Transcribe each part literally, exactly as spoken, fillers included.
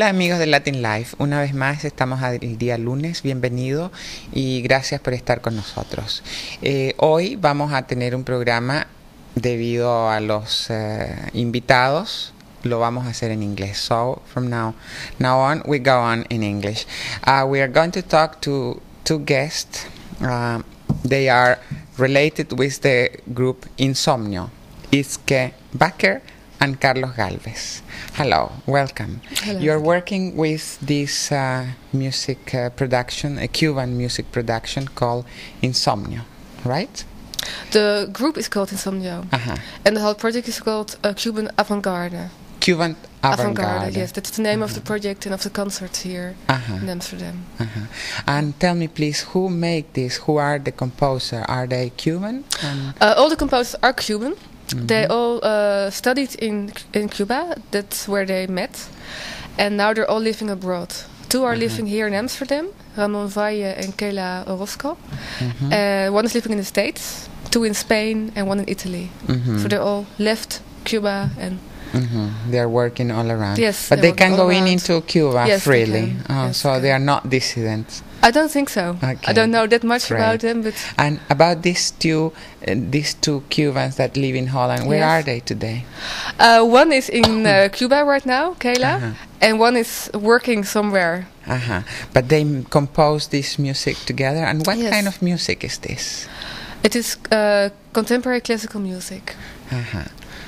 Hola amigos de Latin Life, una vez más estamos el día lunes, bienvenido y gracias por estar con nosotros. Eh, hoy vamos a tener un programa debido a los eh, invitados, lo vamos a hacer en inglés. So from now, now on we go on in English. Uh, we are going to talk to two guests. Uh, they are related with the group Insomnio, Iske Bakker and Carlos Galvez. Hello, welcome. Hello. You're working with this uh, music uh, production, a Cuban music production called Insomnio, right? The group is called Insomnio, Uh-huh. and the whole project is called uh, Cuban Avant-Garde. Cuban Avant-Garde. Avant-Garde, yes, that's the name Uh-huh. of the project and of the concert here Uh-huh. in Amsterdam. Uh-huh. And tell me please, who make this? Who are the composer? Are they Cuban? And Uh, all the composers are Cuban. Mhm. They all uh, studied in in Cuba. That's where they met, and now they're all living abroad. Two are Uh-huh. living here in Amsterdam, Ramon Valle and Kela Orozco. Mhm. Uh, one is living in the States, two in Spain, and one in Italy. Mhm. So they all left Cuba and Mhm. They are working all around. Yes, but they they work can all go in around. into Cuba Yes, they freely. can. Oh, Yes, so they they can. are not dissidents. I don't think so. Okay. I don't know that much Great. about them, but And about these two, uh, these two Cubans that live in Holland, where Yes. are they today? uh, one is in uh, Cuba right now, Kayla, Uh-huh. and one is working somewhere. Uh-huh. But they m- compose this music together. And what Yes. kind of music is this? It is uh, contemporary classical music. Uh-huh.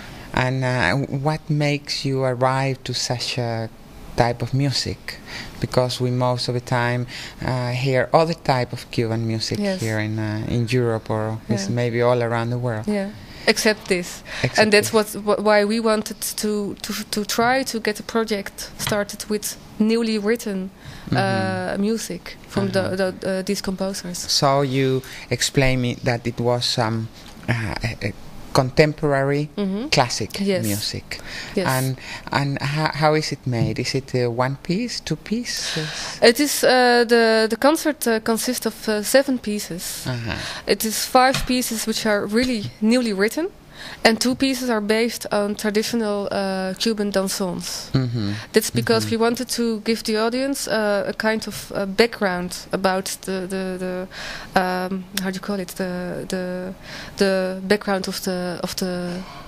And uh, what makes you arrive to such a type of music? Because we most of the time uh, hear other type of Cuban music Yes. here in uh, in Europe or is Yeah. maybe all around the world. Yeah, except this, Except and that's this. what, what why we wanted to, to to try to get a project started with newly written uh, Mhm. music from Uh-huh. the, the uh, these composers. So you explain me that it was um, uh, a, a contemporary Mhm. classic Yes. music. Yes. And and how, how is it made? Is it uh, one piece, two pieces? It is uh, the the concert uh, consists of uh, seven pieces. Uh-huh. It is five pieces which are really newly written, and two pieces are based on traditional uh, Cuban danzons. Mm-hmm. That's because Mhm. we wanted to give the audience uh, a kind of uh, background about the the, the um, how do you call it the the the background of the of the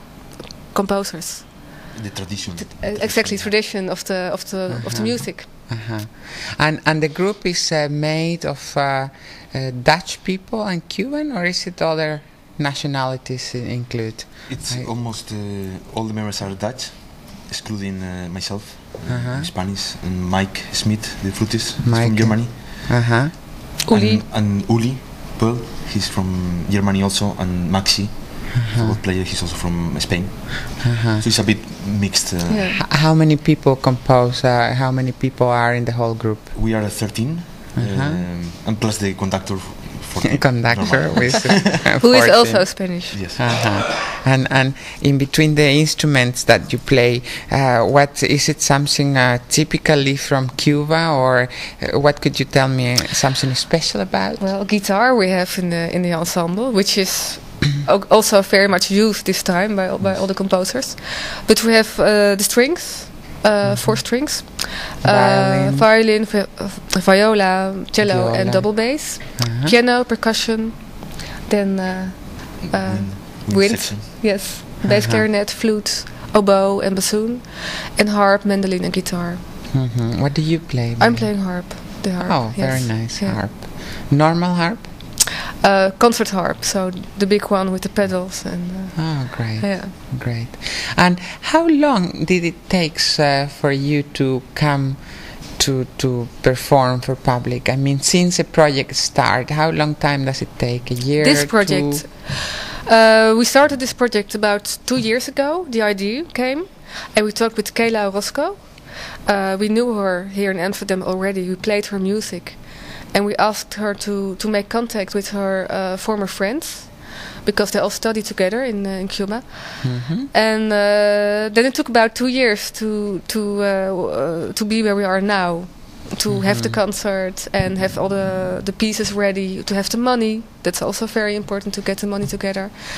composers. The tradition. Uh, exactly, tradition of the of the of the Uh-huh. music. Uh-huh. And and the group is uh, made of uh, uh, Dutch people and Cuban, or is it other nationalities i- include? It's I- almost uh, all the members are Dutch, excluding uh, myself, uh, Uh-huh. Spanish, and Mike Smith, the flutist, he's Mike. from Germany. Uh-huh. Uli. And, and Uli Pearl, he's from Germany also, and Maxi, the Uh-huh. football player, he's also from Spain. Uh-huh. So it's a bit mixed. Uh, Yeah. H- how many people compose? Uh, how many people are in the whole group? We are thirteen, Uh-huh. um, and plus the conductor. fourteen. Conductor Normal. with uh, Who is fourteen. also Spanish. Yes. Uh-huh. And and in between the instruments that you play, uh, what is it? Something uh, typically from Cuba, or uh, what could you tell me? Something special about? Well, guitar we have in the in the ensemble, which is al- also very much used this time by all- by all the composers. But we have uh, the strings, uh, four strings, Violin. uh, violin, vi- uh, viola, cello, Viola. and double bass, Uh-huh. piano, percussion, then uh, uh, And wind. section. yes, bass Uh-huh. clarinet, flute, oboe, and bassoon, and harp, mandolin, and guitar. Mhm. What do you play? I'm Mary? playing harp. The harp. Oh, yes. very nice Yeah. harp. Normal harp? Uh, concert harp, so the big one with the pedals and. Uh, Oh, great. Yeah. Great. And how long did it take uh, for you to come to to perform for public? I mean, since the project started, how long time does it take? A year? This two? project, uh, we started this project about two years ago. The idea came, and we talked with Kela Orozco. Uh, we knew her here in Amsterdam already. We played her music, and we asked her to, to make contact with her uh, former friends, because they all studied together in uh, in Cuba. Mhm. And uh, then it took about two years to to uh, uh, to be where we are now, to have the Mhm. concert and have all the the pieces ready, to have the money. That's also very important to get the money together.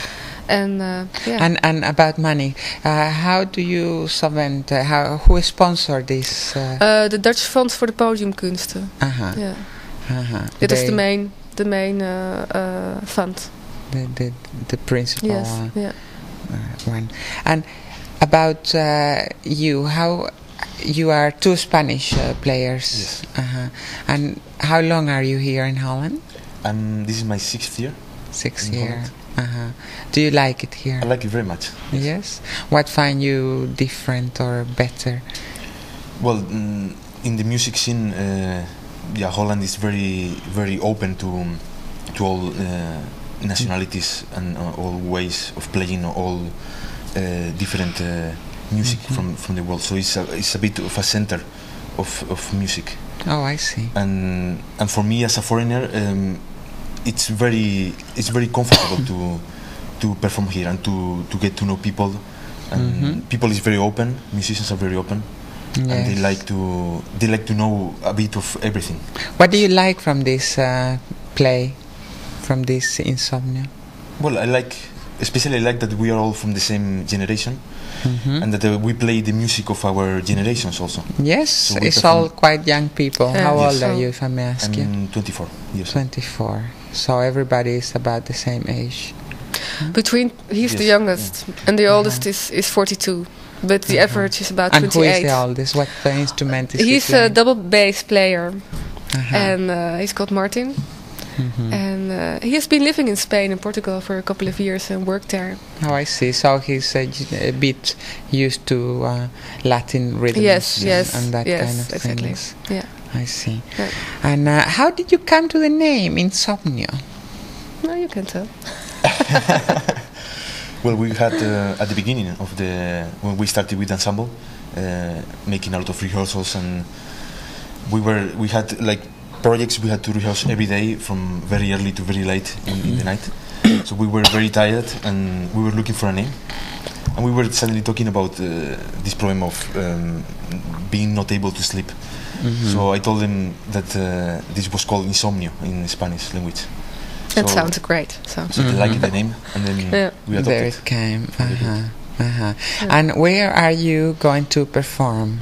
And uh, yeah. And and about money, uh, how do you subvent? Uh, how who sponsor this? Uh, uh, the Dutch Fonds voor de Podiumkunsten. uh-huh. Yeah. Uh-huh. It is They- the main the main uh, uh, fund. the the, the principal Yes. uh, Yeah. uh, one. And about uh, you, how you are two Spanish uh, players. Yes. Uh-huh. And how long are you here in Holland? And this is my sixth year. Six In years. Holland. Uh-huh. Do you like it here? I like it very much. Yes. What find you different or better? Well, mm, in the music scene, uh, yeah, Holland is very, very open to to all uh, nationalities and uh, all ways of playing all uh, different uh, music Mhm. from, from the world. So it's a, it's a bit of a center of, of music. Oh, I see. And and for me as a foreigner, um, it's very it's very comfortable to to perform here and to, to get to know people. And Mhm. people is very open. Musicians are very open. And they Yes. like to they like to know a bit of everything. What do you like from this uh, play, from this Insomnia? Well, I like especially I like that we are all from the same generation Mhm. and that uh, we play the music of our generations also. Yes, So we it's perform- all quite young people. Yeah. How Yes. old are So- you, if I may ask you? I'm twenty-four years. twenty-four. So everybody is about the same age. Between he's the Yes, youngest, and the Uh-huh. oldest is is forty-two, but the Uh-huh. average is about And who is twenty-eight. the oldest? What uh, instrument is he He's a playing? double bass player, Uh-huh. and uh, he's called Martin. Mhm. And uh, he has been living in Spain and Portugal for a couple of years and worked there. Oh, I see. So he's uh, j- a bit used to uh, Latin rhythms Yes, and, yes, and that yes, kind of exactly. things. Yeah. I see. Yeah. And uh, how did you come to the name Insomnia? No, you can tell. Well, we had uh, at the beginning of the when we started with ensemble, uh, making a lot of rehearsals, and we were we had like projects we had to rehearse every day from very early to very late in, in the night. So we were very tired, and we were looking for a name, and we were suddenly talking about uh, this problem of um, being not able to sleep. Mhm. So I told them that uh, this was called insomnio in Spanish language. That So- sounds great. So So they Mhm. liked the name, and then Yeah. we There adopted. it came. Very good. Uh-huh. Uh-huh. Yeah. And where are you going to perform?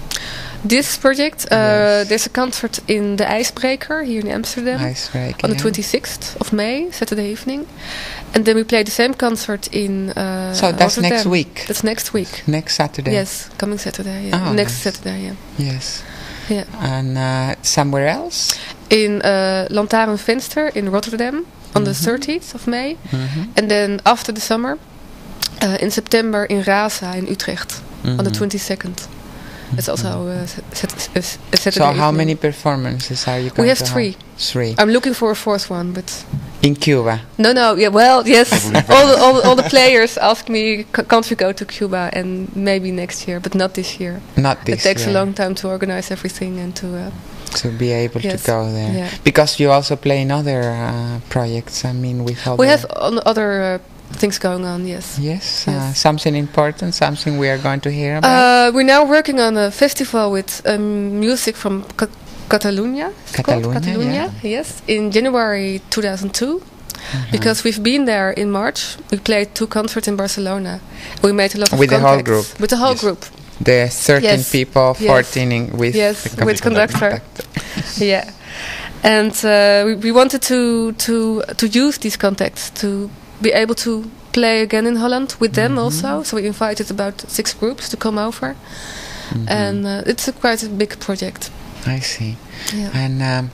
this project, uh, Yes. there's a concert in the IJsbreker here in Amsterdam Icebreaker. on the yeah? twenty-sixth of May, Saturday evening, and then we play the same concert in. Uh, So that's next Rotterdam. week. That's next week. Next Saturday. Yes, coming Saturday. Yeah, Oh, next nice. Saturday. Yeah, Yes. yeah. And uh, somewhere else? In uh, Lantaarnvenster in Rotterdam on the Mhm. thirtieth of May, Mhm. and then after the summer, uh, in September in Rasa in Utrecht on the Mhm. twenty-second. It's also uh, sat- a s- a Saturday. So how evening. many performances are you going We have to three. Three. I'm looking for a fourth one, but In Cuba. no, no. Yeah, well, yes. That would be all, very the, all, the, all the players ask me, "C- can't we go to Cuba? And maybe next year, but not this year. Not this it takes year. a long time to organize everything and to. Uh, to be able Yes. to go there. Yeah. Because you also play in other uh, projects. I mean, with other. we have on other uh, things going on. Yes. Yes, uh, Yes. something important, something we are going to hear about. Uh, we're now working on a festival with um, music from Ca- Catalonia. it's called Catalonia, Catalonia, yes, in January two thousand two. Uh-huh. Because we've been there in March, we played two concerts in Barcelona. We made a lot of With the whole contacts. group? With the whole Yes. group. the thirteen yes, people, yes, fourteen in, with yes, the with conductor. conductor. Yeah, and uh, we, we wanted to to to use these contacts to be able to play again in Holland with them Mhm. also. So we invited about six groups to come over, Mhm. and uh, it's a quite a big project. I see. Yeah. And um,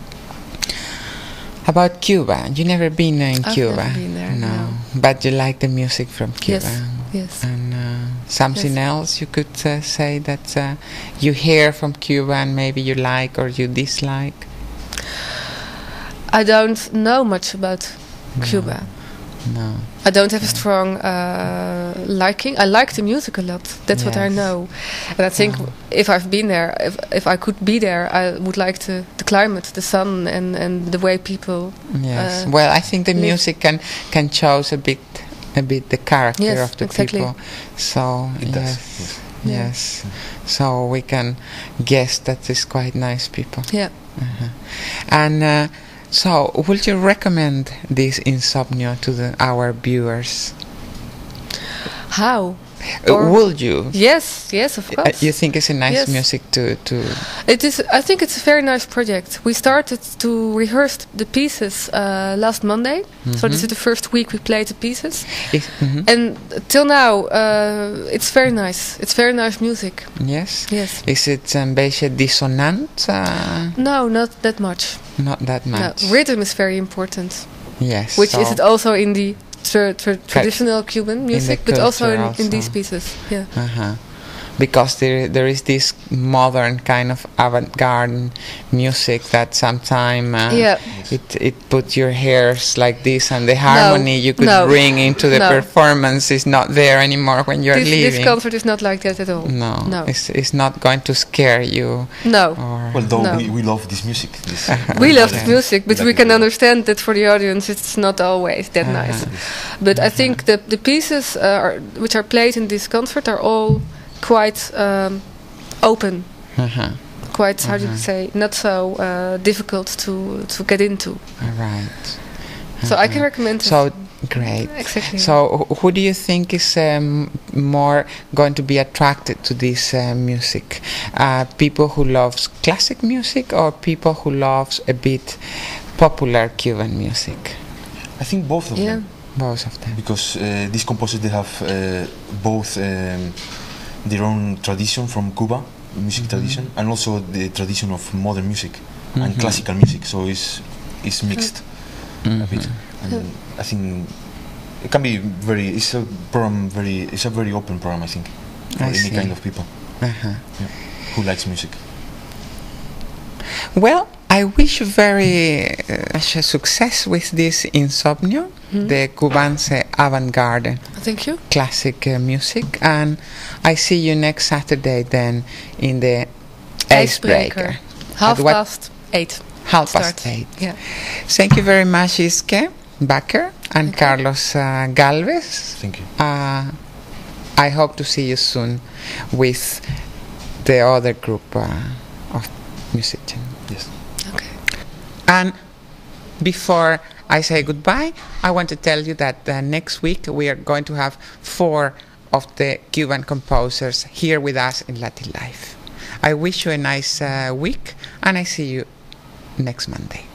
about Cuba, you never been in I've Cuba? never been there, no. no. But you like the music from Cuba. Yes, yes. And uh, something Yes. else you could uh, say that uh, you hear from Cuba and maybe you like or you dislike? I don't know much about No. Cuba. No. I don't have a strong uh, liking. I like the music a lot. That's what I Yes. know. And I think Oh. if I've been there, if if I could be there, I would like to the climate, the sun, and, and the way people. Yes. Uh, well, I think the live- music can can choose a bit a bit the character Yes, of the exactly. people. So It does, yes. yes. Yeah. Yes. So we can guess that it's quite nice people. Yeah. Uh-huh. And uh, so, would you recommend this Insomnia to the, our viewers? How? Uh, Or- would you? Yes, yes, of Uh, course. you think it's a nice Yes. music to to? It is. I think it's a very nice project. We started to rehearse the pieces uh, last Monday, so this is the first week we played the pieces, Is, mhm. and till now uh, it's very nice. It's very nice music. Yes. Yes. Is it een beetje dissonant? Uh, No, not that much. not that No, much. rhythm is very important, Yes. which so is it also in the tra- tra- traditional Cuban music, but also in, culture in these also. pieces. Yeah. Uh-huh. Because there there is this modern kind of avant-garde music that sometimes uh, Yeah. it it puts your hairs like this, and the harmony you could no, bring into the no. performance is not there anymore when you're This, leaving. this concert is not like that at all. no, No. It's, it's not going to scare you. No. Or Well, though No. we, we love this music. This, We love Okay. the music, but Like we it, can uh, understand that for the audience it's not always that Uh-huh. nice. But I think the the pieces uh, are, which are played in this concert are all quite um, open, uh-huh. quite how do you Uh-huh. say, not so uh, difficult to to get into. All right. So I can Uh-huh. recommend it. So great. Exactly. So wh- who do you think is um, more going to be attracted to this uh, music? Uh, people who loves classic music or people who loves a bit popular Cuban music? I think both of Yeah. them. Both of them. Because uh, these composers, they have uh, both um, their own tradition from Cuba, music tradition, and also the tradition of modern music and Mhm. classical music. So it's it's mixed a bit, Mhm. and I think it can be very. It's a program very. It's a very open program. I think for I any see. kind of people Uh-huh. who likes music. Well, I wish you very uh, much success with this Insomnio, Mhm. the Cubance avant-garde Thank you. classic uh, music, and I see you next Saturday then in the Icebreaker. Half At what- past eight. Half Start. past eight. Yeah. Thank you very much, Iske Bakker and Thank you. Carlos uh, Galvez. Thank you. Uh, I hope to see you soon with the other group uh, of musicians. Yes. Okay. And before I say goodbye, I want to tell you that uh, next week we are going to have four of the Cuban composers here with us in Latin Life. I wish you a nice uh, week, and I see you next Monday.